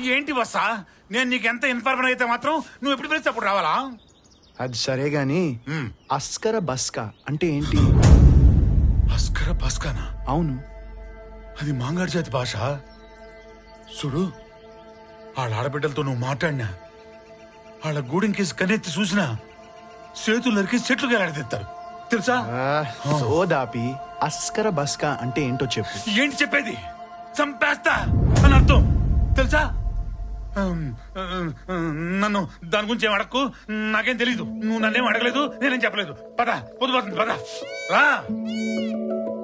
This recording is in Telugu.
ఏంటి బస్సా? నేను నీకెంత ఇన్ఫార్మర్ అయితే మాత్రం నువ్వు ఎప్పుడు పిలిస్తే అప్పుడు రావాలా? అది సరే గాని అస్కర బస్కా అంటే ఏంటి? అస్కర బస్కానా? అవును, అది మాంగాడి జాతి భాష. చూడు, వాళ్ళ ఆడబిడ్డలతో నువ్వు మాట్లాడినా, వాళ్ళ గూడెంకేసి కన్నెత్తి చూసినా చేతులు నరికి చెట్లు గెలాడదీస్తారు తెలుసా? సోదాపి అస్కర బస్కా అంటే ఏంటో చెప్పు. ఏంటి చెప్పేది? చంపేస్తా అని అర్థం తెలుసా? నన్ను దాని గురించి ఏం అడక్కు, నాకేం తెలీదు. నువ్వు నన్నేం అడగలేదు, నేనేం చెప్పలేదు. పద, పొద్దుపోతుంది, పద రా.